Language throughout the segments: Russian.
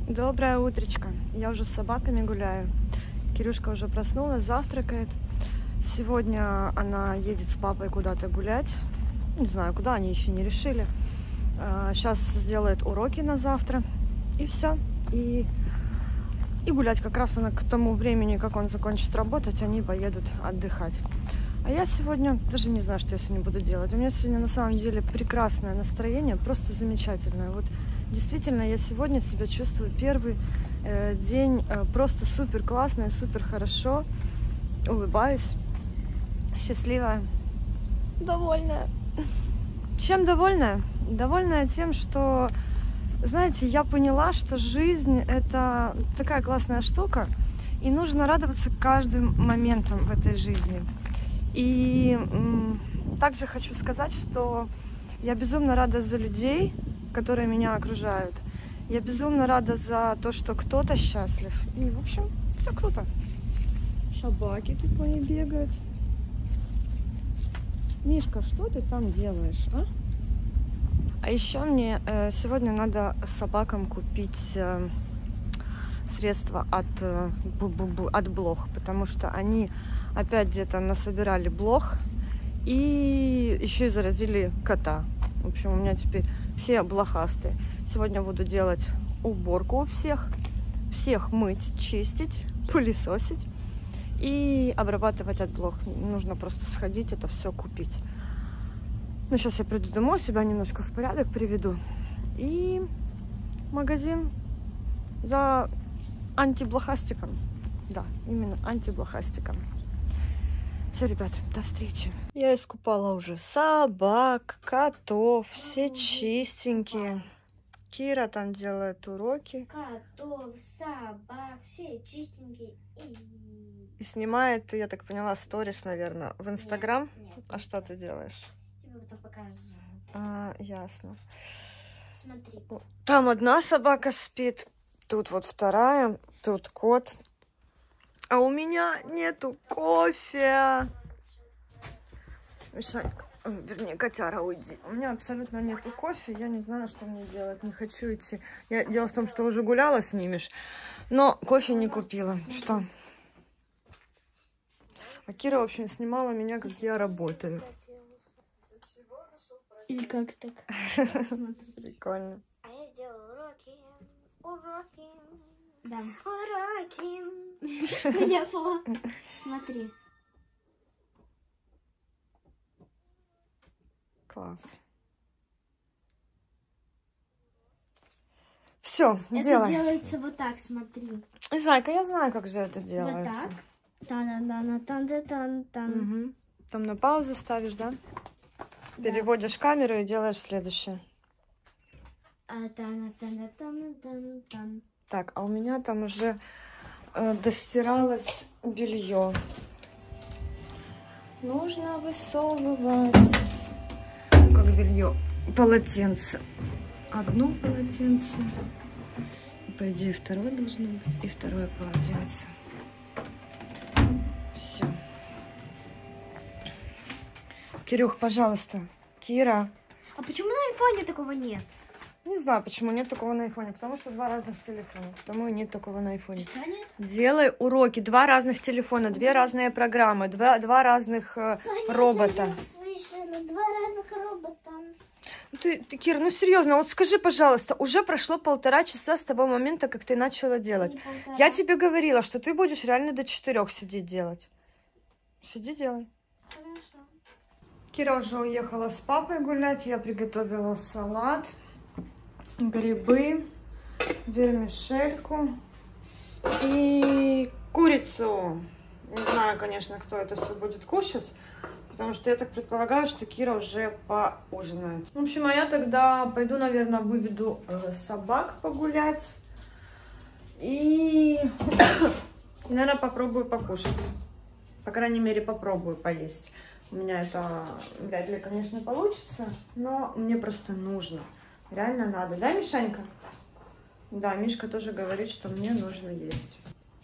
Доброе утречко. Я уже с собаками гуляю. Кирюшка уже проснулась, завтракает. Сегодня она едет с папой куда-то гулять. Не знаю, куда, они еще не решили. Сейчас сделает уроки на завтра. И все. И гулять как раз она к тому времени, как он закончит работать, они поедут отдыхать. А я сегодня даже не знаю, что я сегодня буду делать. У меня сегодня на самом деле прекрасное настроение, просто замечательное. Вот действительно, я сегодня себя чувствую первый день просто супер классно, супер хорошо. Улыбаюсь, счастливая, довольная. Чем довольная? Довольная тем, что, знаете, я поняла, что жизнь — это такая классная штука, и нужно радоваться каждым моментом в этой жизни. И также хочу сказать, что я безумно рада за людей, которые меня окружают. Я безумно рада за то, что кто-то счастлив. И, в общем, все круто. Собаки тут мои бегают. Мишка, что ты там делаешь, а? А еще мне сегодня надо собакам купить средства от блох, потому что они опять где-то насобирали блох и еще и заразили кота. В общем, у меня теперь все блохастые. Сегодня буду делать уборку у всех мыть, чистить, пылесосить и обрабатывать от блох. Нужно просто сходить, это все купить. Ну, сейчас я приду домой, себя немножко в порядок приведу. И магазин за антиблохастиком. Да, именно антиблохастиком. Все, ребят, до встречи. Я искупала уже собак, котов, все чистенькие. Кира там делает уроки. Котов, собак, все чистенькие. И снимает, я так поняла, сторис, наверное, в Инстаграм. Нет, а что ты делаешь? Тебе потом покажу. Ясно. Смотри. Там одна собака спит, тут вот вторая, тут кот. А у меня нету кофе. Мишанька, вернее, котяра, уйди. У меня абсолютно нету кофе, я не знаю, что мне делать, не хочу идти. Дело в том, что уже гуляла с ними, но кофе не купила. Что? А Кира, в общем, снимала меня, как я работаю. Или как так? Прикольно. А я делаю уроки. Да. Уроки. Я поняла. Смотри. Класс. Все, Это делай. делается вот так, смотри. Зайка, я знаю, как же это делается. Вот так. Тан-тан-тан-тан-тан. Угу. Там на паузу ставишь, да? Переводишь камеру и делаешь следующее. Тан-тан-тан-тан-тан. Так, а у меня там уже достиралось белье. Нужно высовывать, как белье, полотенце. Одно полотенце. По идее, второе должно быть. И второе полотенце. Все. Кирюх, пожалуйста. Кира. А почему на айфоне такого нет? Не знаю, почему нет такого на айфоне. Потому что два разных телефона. Потому и нет такого на айфоне. Что нет? Делай уроки. Два разных телефона, две разные программы, два разных робота. Я слышала, два разных робота. Ты, Кир, ну серьезно, вот скажи, пожалуйста, уже прошло 1,5 часа с того момента, как ты начала делать. Я тебе говорила, что ты будешь реально до 4 сидеть делать. Сиди, делай. Хорошо. Кира уже уехала с папой гулять. Я приготовила салат, грибы, вермишельку и курицу. Не знаю, конечно, кто это все будет кушать, потому что я так предполагаю, что Кира уже поужинает. В общем, а я тогда пойду, наверное, выведу собак погулять и, наверное, попробую покушать. По крайней мере, попробую поесть. У меня это вряд ли, конечно, получится, но мне просто нужно. Реально надо. Да, Мишанька? Да, Мишка тоже говорит, что мне нужно есть.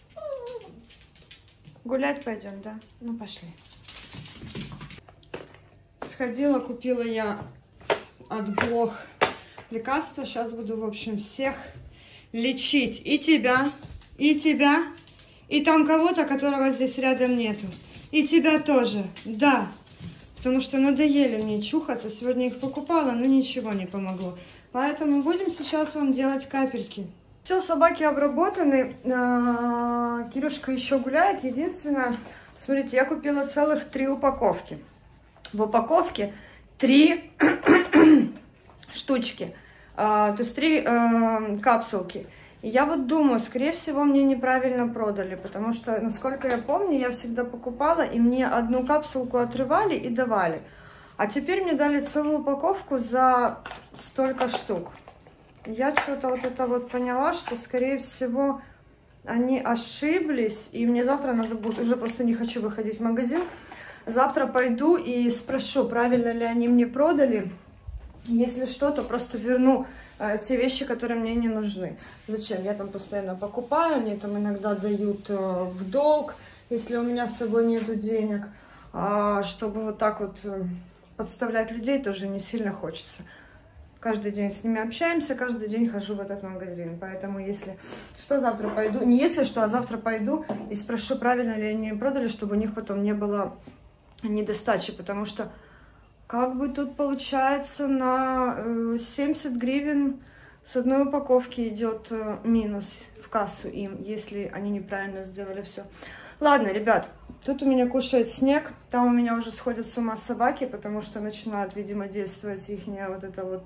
Гулять пойдем, да? Ну, пошли. Сходила, купила я от блох лекарства. Сейчас буду, в общем, всех лечить и тебя, и там кого-то, которого здесь рядом нету. И тебя тоже, да. Потому что надоели мне чухаться. Сегодня их покупала, но ничего не помогло. Поэтому будем сейчас вам делать капельки. Все, собаки обработаны. Кирюшка еще гуляет. Единственное, смотрите, я купила целых 3 упаковки. В упаковке 3 штучки. То есть 3 капсулки. И я вот думаю, скорее всего, мне неправильно продали, потому что, насколько я помню, я всегда покупала, и мне 1 капсулку отрывали и давали. А теперь мне дали целую упаковку за столько штук. Я что-то вот это вот поняла, что, скорее всего, они ошиблись, и мне завтра надо будет, уже просто не хочу выходить в магазин, завтра пойду и спрошу, правильно ли они мне продали. Если что, то просто верну те вещи, которые мне не нужны. Зачем? Я там постоянно покупаю, мне там иногда дают в долг, если у меня с собой нету денег. Чтобы вот так вот подставлять людей тоже не сильно хочется. Каждый день с ними общаемся, каждый день хожу в этот магазин. Поэтому если что, завтра пойду, не если что, а завтра пойду и спрошу, правильно ли они продали, чтобы у них потом не было недостачи, потому что как бы тут получается на 70 гривен с 1 упаковки идет минус в кассу им, если они неправильно сделали все. Ладно, ребят, тут у меня кушает снег, там у меня уже сходят с ума собаки, потому что начинают, видимо, действовать их вот это вот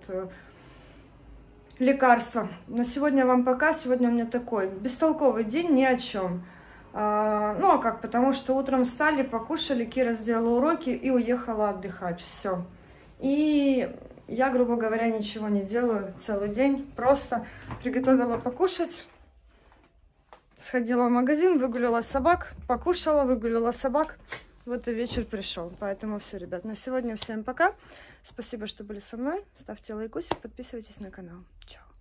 лекарство. На сегодня вам пока, сегодня у меня такой бестолковый день, ни о чем. Ну, а как? Потому что утром встали, покушали, Кира сделала уроки и уехала отдыхать. Все. И я, грубо говоря, ничего не делаю целый день. Просто приготовила покушать, сходила в магазин, выгуляла собак, покушала, выгуляла собак. Вот и вечер пришел. Поэтому все, ребят, на сегодня всем пока. Спасибо, что были со мной. Ставьте лайкусик, подписывайтесь на канал. Чао.